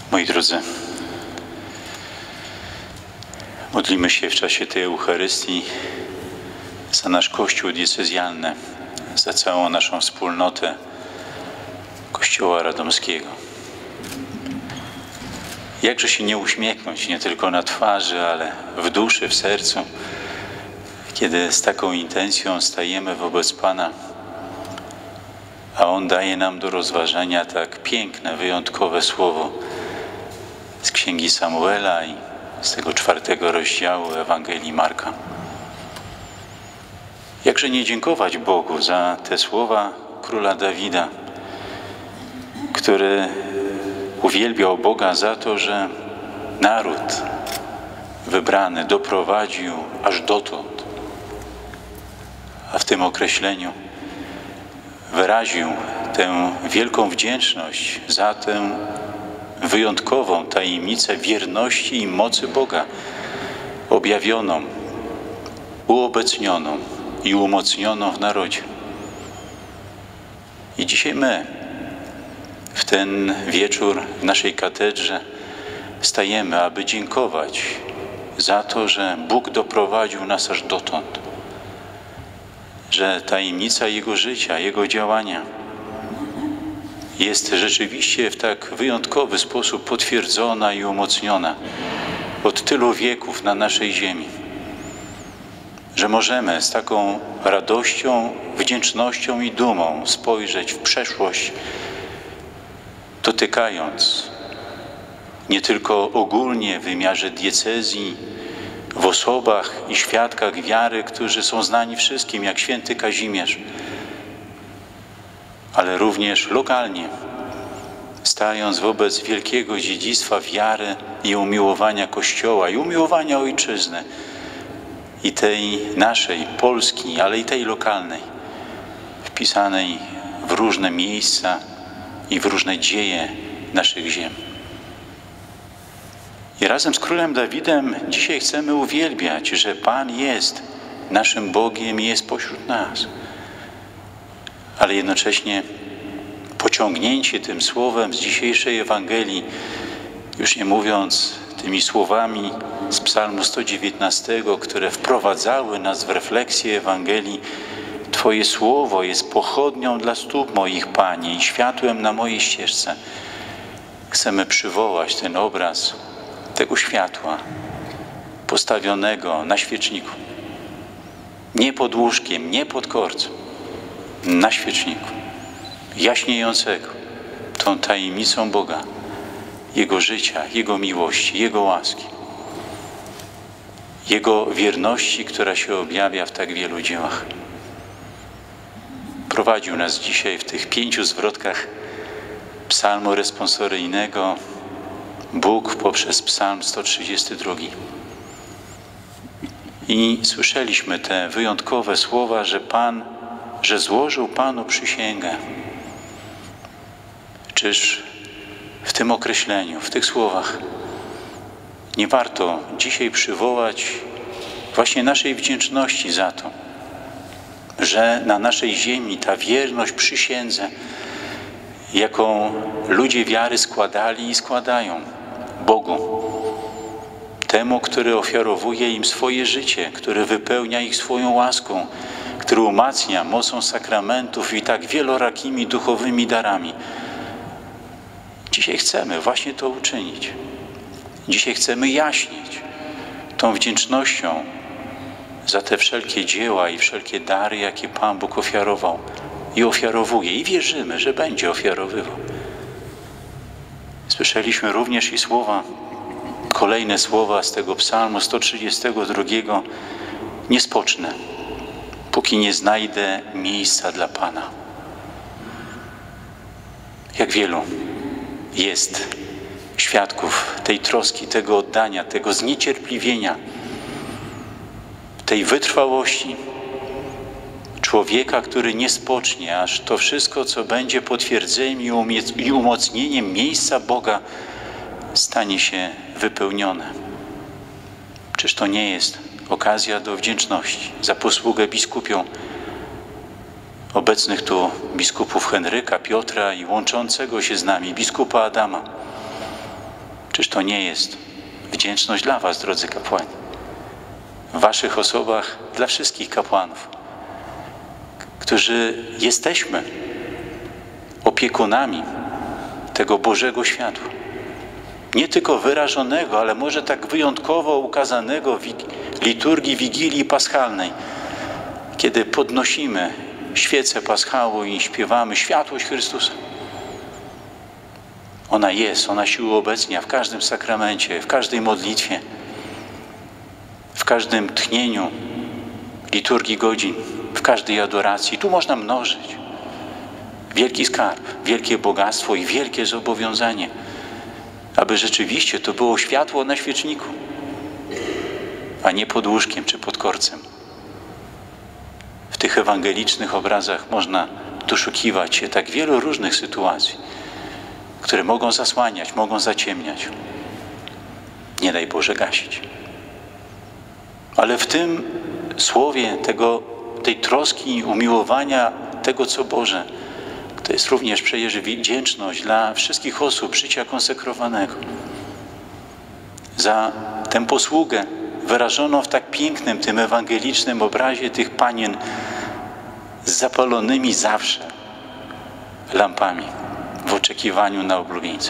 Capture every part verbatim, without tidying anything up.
Moi drodzy, modlimy się w czasie tej Eucharystii za nasz Kościół diecezjalny, za całą naszą wspólnotę Kościoła Radomskiego. Jakże się nie uśmiechnąć, nie tylko na twarzy, ale w duszy, w sercu, kiedy z taką intencją stajemy wobec Pana, a On daje nam do rozważenia tak piękne, wyjątkowe słowo z Księgi Samuela i z tego czwartego rozdziału Ewangelii Marka. Jakże nie dziękować Bogu za te słowa króla Dawida, który uwielbiał Boga za to, że naród wybrany doprowadził aż dotąd, a w tym określeniu wyraził tę wielką wdzięczność za tę wyjątkową tajemnicę wierności i mocy Boga, objawioną, uobecnioną i umocnioną w narodzie. I dzisiaj my, w ten wieczór w naszej katedrze, stajemy, aby dziękować za to, że Bóg doprowadził nas aż dotąd, że tajemnica Jego życia, Jego działania jest rzeczywiście w tak wyjątkowy sposób potwierdzona i umocniona od tylu wieków na naszej ziemi, że możemy z taką radością, wdzięcznością i dumą spojrzeć w przeszłość, dotykając nie tylko ogólnie w wymiarze diecezji, w osobach i świadkach wiary, którzy są znani wszystkim, jak święty Kazimierz, ale również lokalnie, stając wobec wielkiego dziedzictwa wiary i umiłowania Kościoła, i umiłowania Ojczyzny, i tej naszej, Polski, ale i tej lokalnej, wpisanej w różne miejsca i w różne dzieje naszych ziem. I razem z królem Dawidem dzisiaj chcemy uwielbiać, że Pan jest naszym Bogiem i jest pośród nas. Ale jednocześnie pociągnięcie tym słowem z dzisiejszej Ewangelii, już nie mówiąc tymi słowami z Psalmu sto dziewiętnastego, które wprowadzały nas w refleksję Ewangelii: Twoje słowo jest pochodnią dla stóp moich, Panie, i światłem na mojej ścieżce. Chcemy przywołać ten obraz tego światła postawionego na świeczniku. Nie pod łóżkiem, nie pod korcem, na świeczniku, jaśniejącego tą tajemnicą Boga, Jego życia, Jego miłości, Jego łaski, Jego wierności, która się objawia w tak wielu dziełach. Prowadził nas dzisiaj w tych pięciu zwrotkach psalmu responsoryjnego Bóg poprzez psalm sto trzydziesty drugi. I słyszeliśmy te wyjątkowe słowa, że Pan, że złożył Panu przysięgę. Czyż w tym określeniu, w tych słowach nie warto dzisiaj przywołać właśnie naszej wdzięczności za to, że na naszej ziemi ta wierność przysiędze, jaką ludzie wiary składali i składają Bogu, temu, który ofiarowuje im swoje życie, który wypełnia ich swoją łaską, który umacnia mocą sakramentów i tak wielorakimi duchowymi darami. Dzisiaj chcemy właśnie to uczynić. Dzisiaj chcemy jaśnieć tą wdzięcznością za te wszelkie dzieła i wszelkie dary, jakie Pan Bóg ofiarował i ofiarowuje. I wierzymy, że będzie ofiarowywał. Słyszeliśmy również i słowa, kolejne słowa z tego psalmu sto trzydziestego drugiego. Nie spocznę, póki nie znajdę miejsca dla Pana. Jak wielu jest świadków tej troski, tego oddania, tego zniecierpliwienia, tej wytrwałości człowieka, który nie spocznie, aż to wszystko, co będzie potwierdzeniem i umocnieniem miejsca Boga, stanie się wypełnione. Czyż to nie jest okazja do wdzięczności za posługę biskupią, obecnych tu biskupów Henryka, Piotra i łączącego się z nami biskupa Adama, Czyż to nie jest wdzięczność dla was, drodzy kapłani? W waszych osobach dla wszystkich kapłanów, którzy jesteśmy opiekunami tego Bożego światła. Nie tylko wyrażonego, ale może tak wyjątkowo ukazanego w liturgii Wigilii Paschalnej, kiedy podnosimy świecę paschału i śpiewamy światłość Chrystusa. Ona jest, ona się uobecnia w każdym sakramencie, w każdej modlitwie, w każdym tchnieniu liturgii godzin, w każdej adoracji. Tu można mnożyć. Wielki skarb, wielkie bogactwo i wielkie zobowiązanie, aby rzeczywiście to było światło na świeczniku, a nie pod łóżkiem czy pod korcem. W tych ewangelicznych obrazach można doszukiwać się tak wielu różnych sytuacji, które mogą zasłaniać, mogą zaciemniać. Nie daj Boże gasić. Ale w tym słowie tego, tej troski, umiłowania tego, co Boże, to jest również przecież wdzięczność dla wszystkich osób życia konsekrowanego za tę posługę wyrażoną w tak pięknym, tym ewangelicznym obrazie tych panien z zapalonymi zawsze lampami w oczekiwaniu na oblubieńca.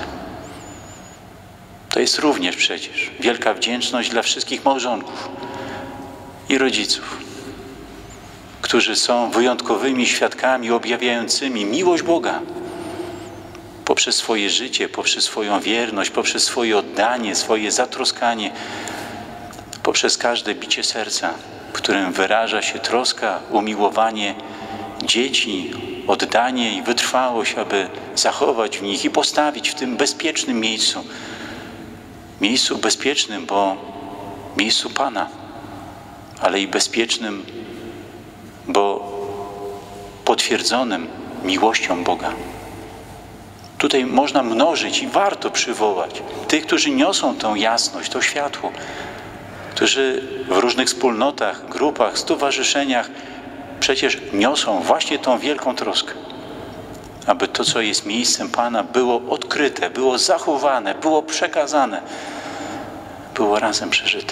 To jest również przecież wielka wdzięczność dla wszystkich małżonków i rodziców, którzy są wyjątkowymi świadkami objawiającymi miłość Boga poprzez swoje życie, poprzez swoją wierność, poprzez swoje oddanie, swoje zatroskanie, poprzez każde bicie serca, w którym wyraża się troska, umiłowanie dzieci, oddanie i wytrwałość, aby zachować w nich i postawić w tym bezpiecznym miejscu. Miejscu bezpiecznym, bo miejscu Pana, ale i bezpiecznym, bo potwierdzonym miłością Boga. Tutaj można mnożyć i warto przywołać tych, którzy niosą tą jasność, to światło, którzy w różnych wspólnotach, grupach, stowarzyszeniach przecież niosą właśnie tą wielką troskę, aby to, co jest miejscem Pana, było odkryte, było zachowane, było przekazane, było razem przeżyte.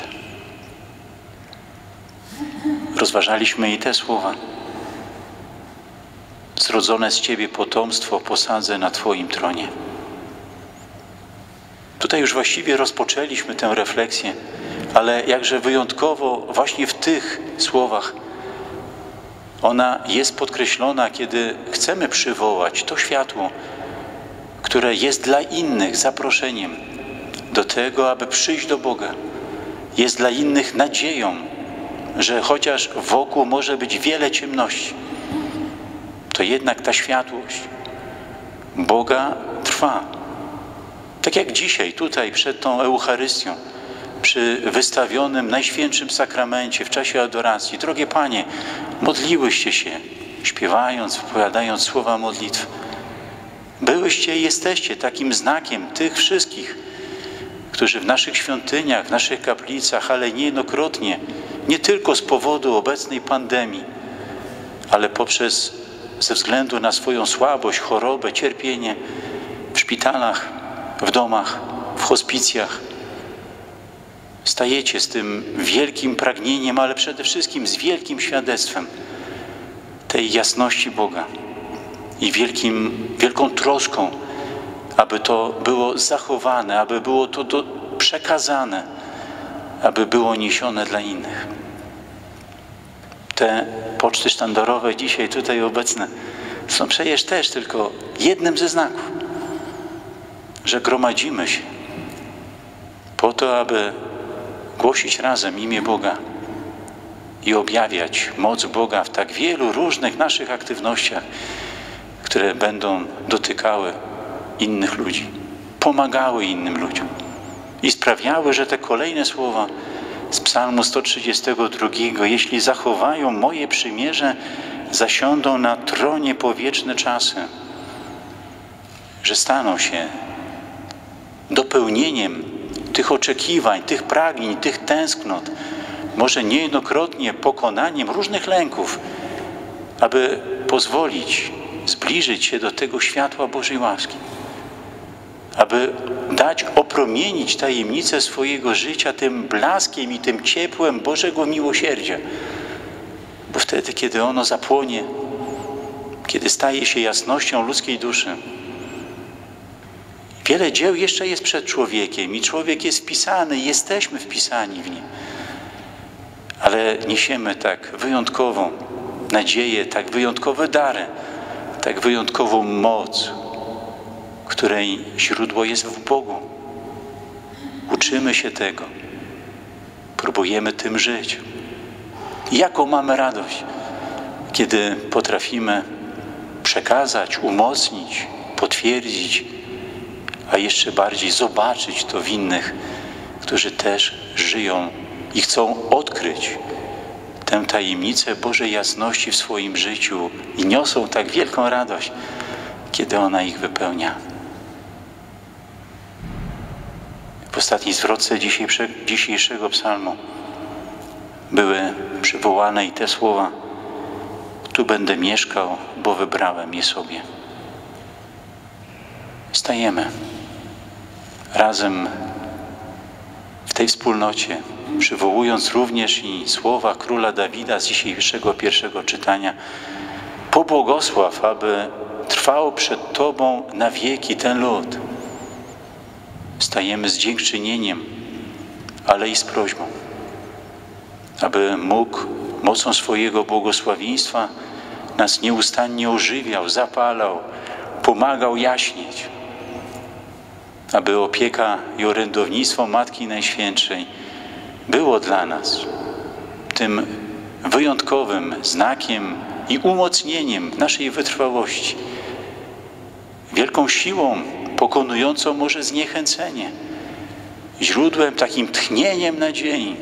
Rozważaliśmy i te słowa. Zrodzone z Ciebie potomstwo posadzę na Twoim tronie. Tutaj już właściwie rozpoczęliśmy tę refleksję, ale jakże wyjątkowo właśnie w tych słowach ona jest podkreślona, kiedy chcemy przywołać to światło, które jest dla innych zaproszeniem do tego, aby przyjść do Boga. Jest dla innych nadzieją, że chociaż wokół może być wiele ciemności, to jednak ta światłość Boga trwa. Tak jak dzisiaj, tutaj przed tą Eucharystią, przy wystawionym Najświętszym Sakramencie w czasie adoracji. Drogie Panie, modliłyście się, śpiewając, wypowiadając słowa modlitw. Byłyście i jesteście takim znakiem tych wszystkich, którzy w naszych świątyniach, w naszych kaplicach, ale niejednokrotnie, nie tylko z powodu obecnej pandemii, ale poprzez, ze względu na swoją słabość, chorobę, cierpienie, w szpitalach, w domach, w hospicjach, stajecie z tym wielkim pragnieniem, ale przede wszystkim z wielkim świadectwem tej jasności Boga i wielkim, wielką troską, aby to było zachowane, aby było to do, przekazane, aby było niesione dla innych. Te poczty sztandarowe dzisiaj tutaj obecne są przecież też tylko jednym ze znaków, że gromadzimy się po to, aby głosić razem imię Boga i objawiać moc Boga w tak wielu różnych naszych aktywnościach, które będą dotykały innych ludzi, pomagały innym ludziom i sprawiały, że te kolejne słowa z Psalmu sto trzydziestego drugiego, jeśli zachowają moje przymierze, zasiądą na tronie po wieczne czasy, że staną się dopełnieniem tych oczekiwań, tych pragnień, tych tęsknot, może niejednokrotnie pokonaniem różnych lęków, aby pozwolić zbliżyć się do tego światła Bożej łaski. aby dać opromienić tajemnicę swojego życia tym blaskiem i tym ciepłem Bożego miłosierdzia. Bo wtedy, kiedy ono zapłonie, kiedy staje się jasnością ludzkiej duszy, wiele dzieł jeszcze jest przed człowiekiem i człowiek jest wpisany, jesteśmy wpisani w nie. Ale niesiemy tak wyjątkową nadzieję, tak wyjątkowe dary, tak wyjątkową moc, której źródło jest w Bogu. Uczymy się tego. Próbujemy tym żyć. Jaką mamy radość, kiedy potrafimy przekazać, umocnić, potwierdzić, a jeszcze bardziej zobaczyć to w innych, którzy też żyją i chcą odkryć tę tajemnicę Bożej jasności w swoim życiu i niosą tak wielką radość, kiedy ona ich wypełnia. W ostatniej zwrotce dzisiejszego psalmu były przywołane i te słowa: tu będę mieszkał, bo wybrałem je sobie. Stajemy razem w tej wspólnocie, przywołując również i słowa króla Dawida z dzisiejszego pierwszego czytania: pobłogosław, aby trwał przed Tobą na wieki ten lud. Stajemy z dziękczynieniem, ale i z prośbą, aby mógł mocą swojego błogosławieństwa nas nieustannie ożywiał, zapalał, pomagał jaśnieć, aby opieka i orędownictwo Matki Najświętszej było dla nas tym wyjątkowym znakiem i umocnieniem naszej wytrwałości, wielką siłą pokonującą może zniechęcenie, źródłem, takim tchnieniem nadziei.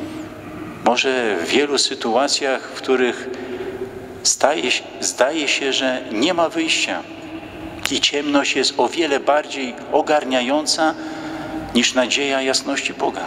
Może w wielu sytuacjach, w których staje, zdaje się, że nie ma wyjścia i ciemność jest o wiele bardziej ogarniająca niż nadzieja jasności Boga.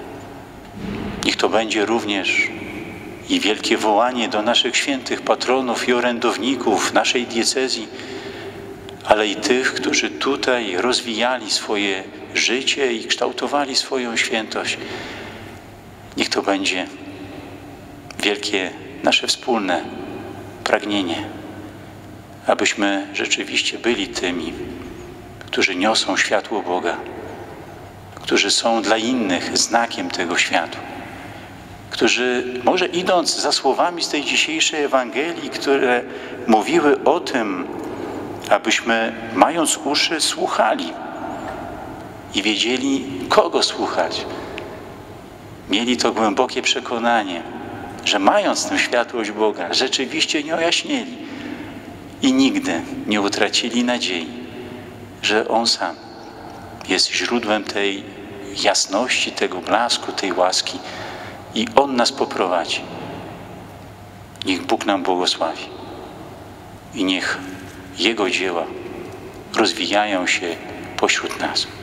Niech to będzie również i wielkie wołanie do naszych świętych patronów i orędowników naszej diecezji, ale i tych, którzy tutaj rozwijali swoje życie i kształtowali swoją świętość. Niech to będzie wielkie nasze wspólne pragnienie, abyśmy rzeczywiście byli tymi, którzy niosą światło Boga, którzy są dla innych znakiem tego światła, którzy może idąc za słowami z tej dzisiejszej Ewangelii, które mówiły o tym, abyśmy mając uszy słuchali i wiedzieli, kogo słuchać. Mieli to głębokie przekonanie, że mając tę światłość Boga, rzeczywiście nie ojaśnieli i nigdy nie utracili nadziei, że On sam jest źródłem tej jasności, tego blasku, tej łaski i On nas poprowadzi. Niech Bóg nam błogosławi i niech Jego dzieła rozwijają się pośród nas.